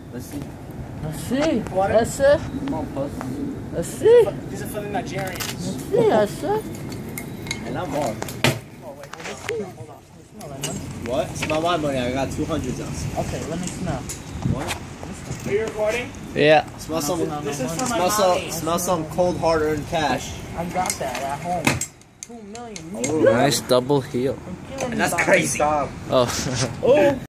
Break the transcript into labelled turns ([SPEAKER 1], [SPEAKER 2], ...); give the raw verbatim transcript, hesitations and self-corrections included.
[SPEAKER 1] Let's see.
[SPEAKER 2] Let's see.
[SPEAKER 3] What?
[SPEAKER 2] Let's see.
[SPEAKER 1] Come on, puss.
[SPEAKER 2] Let's see.
[SPEAKER 3] These are for the Nigerians.
[SPEAKER 2] Let's see. Let's see.
[SPEAKER 1] And I'm off.
[SPEAKER 3] Oh, wait, hold on, hold on.
[SPEAKER 2] Smell that money.
[SPEAKER 1] What? Smell my money. I got two hundred dollars.
[SPEAKER 2] Okay, let me smell.
[SPEAKER 1] What?
[SPEAKER 3] Are you recording?
[SPEAKER 2] Yeah.
[SPEAKER 1] Smell some.
[SPEAKER 2] No, no,
[SPEAKER 3] This
[SPEAKER 2] no,
[SPEAKER 3] is
[SPEAKER 2] money.
[SPEAKER 3] for my
[SPEAKER 1] Smell some.
[SPEAKER 3] mommy.
[SPEAKER 1] Smell some cold hard-earned cash.
[SPEAKER 2] I got that at home. Two million.
[SPEAKER 1] Oh,
[SPEAKER 4] Nice double heel.
[SPEAKER 2] I'm killing
[SPEAKER 1] And that's
[SPEAKER 2] you, Bobby.
[SPEAKER 1] crazy.
[SPEAKER 4] Stop.
[SPEAKER 2] Oh.